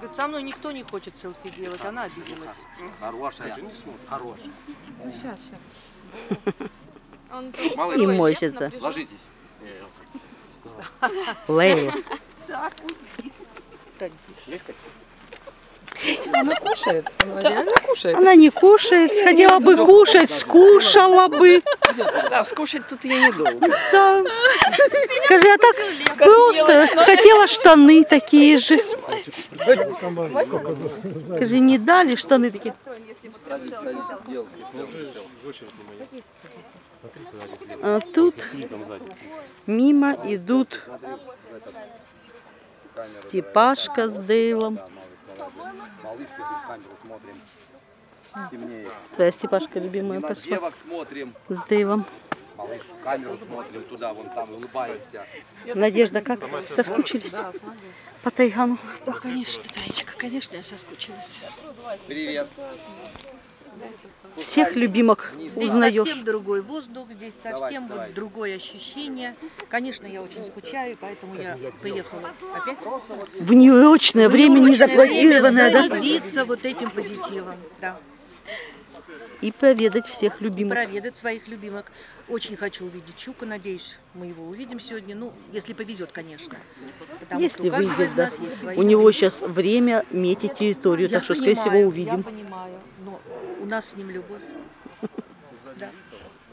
Говорит, со мной никто не хочет селфи делать, она обиделась. Хорошая, хорошая. Ну, сейчас. И мочится. Ложитесь. Лейла. Она кушает, она реально кушает. Она не кушает, хотела бы кушать, скушала бы. Да, скушать тут я недолго. Да. Скажи, я так просто хотела штаны такие же. Скажи, не дали штаны такие? А тут мимо идут Степашка с Дейлом. Твоя Степашка любимая пошла Девок смотрим. с Дейлом. Малыш, в камеру смотрим туда, вон там, улыбаемся. Надежда, как? Соскучились по Тайгану? Да, конечно, Таечка, конечно, я соскучилась. Привет. Всех любимок Здесь узнаешь. совсем другой воздух, здесь совсем Давай. вот другое ощущение. Конечно, я очень скучаю, поэтому я приехала опять. В неурочное время, не запланированное, да? Зарядиться вот этим позитивом, да. И проведать всех И любимых. проведать своих любимок. Очень хочу увидеть Чука, надеюсь, мы его увидим сегодня. Ну, если повезет, конечно. Потому что Если у каждого выйдет, из да. нас есть свои У него любимки. сейчас время метить территорию, Я так что, скорее всего, понимаю, увидим. Я понимаю, но у нас с ним любовь. Да.